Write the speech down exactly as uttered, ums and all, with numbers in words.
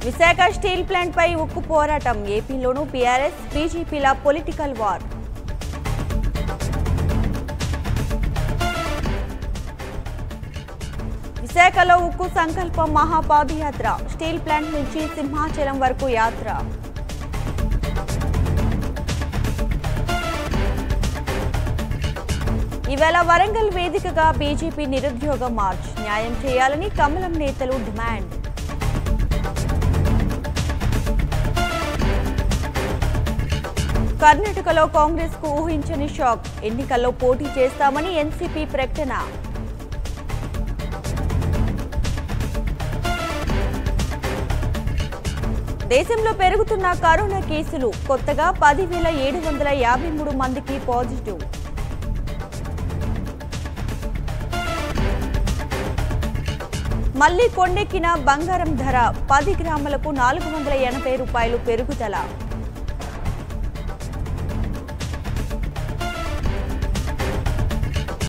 Visakha steel plant పై ఉక్కు పోరాటం ఏపీలోనూ బీఆర్ఎస్ బీజేపీల పొలిటికల్ వార్. విశాఖలో ఉక్కు సంకల్పం మహాపాదయాత్ర స్టీల్ ప్లాంట్ నుంచి సింహాచలం వరకు యాత్ర. ఇవాళ వరంగల్ వేదికగా బీజేపీ నిరుద్యోగ మార్చ్ న్యాయం చేయాలని కమలం నేతలు డిమాండ్. కర్ణాటకలో కాంగ్రెస్ కు ఊహించని షాక్ ఎన్నికల్లో పోటీ చేస్తామని ఎన్సీపీ ప్రకటన. దేశంలో పెరుగుతున్న కరోనా కేసులు కొత్తగా పదివేల ఏడు వందల యాభై మూడు మందికి పాజిటివ్. మళ్లీ కొండెక్కిన బంగారం ధర పది గ్రాములకు నాలుగు వందల ఎనభై రూపాయలు పెరుగుదల.